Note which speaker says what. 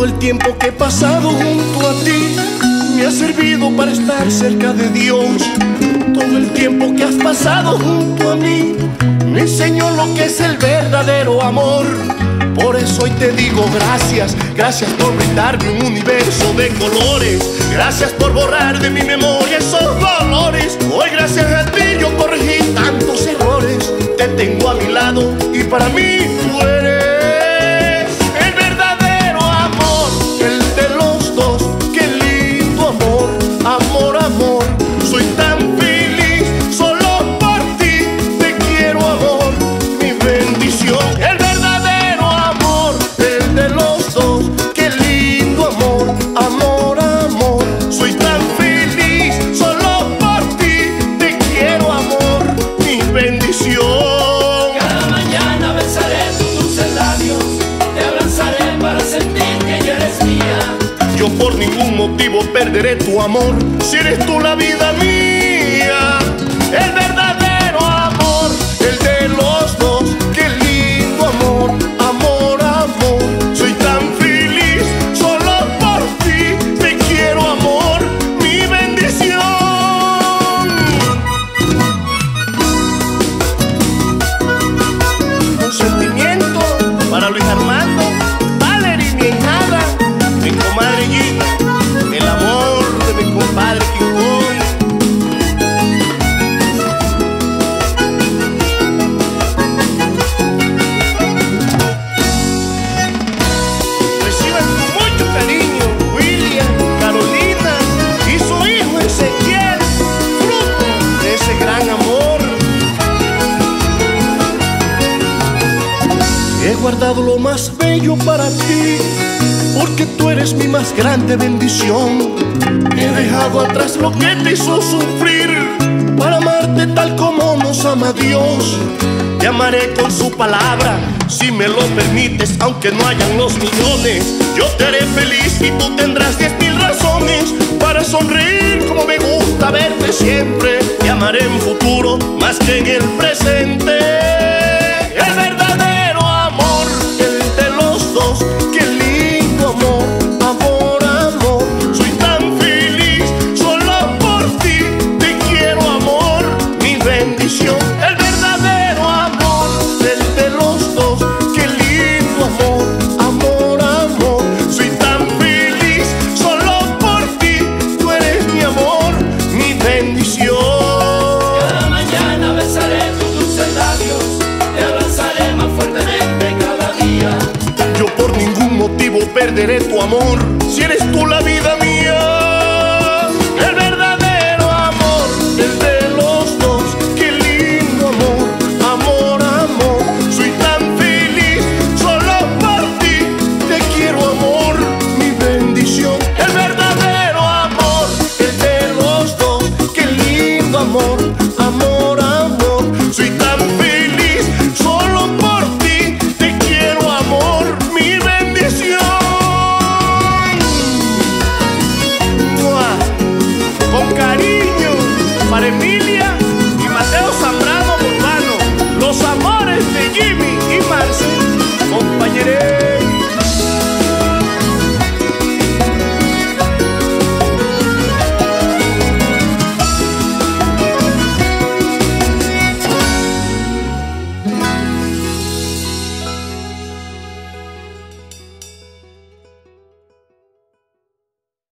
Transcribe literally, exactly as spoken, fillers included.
Speaker 1: Todo el tiempo que he pasado junto a ti me ha servido para estar cerca de Dios. Todo el tiempo que has pasado junto a mí me enseñó lo que es el verdadero amor. Por eso hoy te digo gracias, gracias por brindarme un universo de colores. Gracias por borrar de mi memoria esos dolores. Hoy gracias a ti yo corregí tantos errores. Te tengo a mi lado y para mí tú eres el verdadero amor, el de los dos. Qué lindo amor, amor, amor. Soy tan feliz solo por ti. Te quiero, amor, mi bendición. El verdadero amor, el de los dos. Qué lindo amor, amor, amor. Soy tan feliz solo por ti. Te quiero, amor, mi bendición.
Speaker 2: Cada mañana besaré tus dulces labios, te abrazaré para sentir que ya eres mía.
Speaker 1: Yo por ningún motivo perderé tu amor, si eres tú la vida mía. El verdadero amor, el de los dos. Qué lindo amor, amor, amor. Soy tan feliz solo por ti. Te quiero, amor, mi bendición. Un sentimiento para Luis Armando, Valerie, mi enjada, mi comadre Gina, el amor de mi compadre King Kong. Reciban con mucho cariño William, Carolina y su hijo Ezequiel, fruto de ese gran amor. He guardado lo más bello para ti, porque tú eres mi más grande bendición. He dejado atrás lo que te hizo sufrir, para amarte tal como nos ama Dios. Te amaré con su palabra, si me lo permites, aunque no hayan los millones. Yo te haré feliz y tú tendrás diez mil razones para sonreír como me gusta verte siempre. Te amaré en futuro más que en el presente. El verdadero amor, el de los dos. Qué lindo amor, amor, amor. Soy tan feliz solo por ti. Te quiero, amor, mi bendición. El verdadero amor, el de los dos. Qué lindo amor, amor, amor. Soy tan feliz solo por ti. Tú eres mi amor, mi bendición.
Speaker 2: Cada mañana besaré tus dulces labios, te abrazaré más fuertemente cada día.
Speaker 1: Yo por ningún motivo perderé tu amor, si eres tú la vida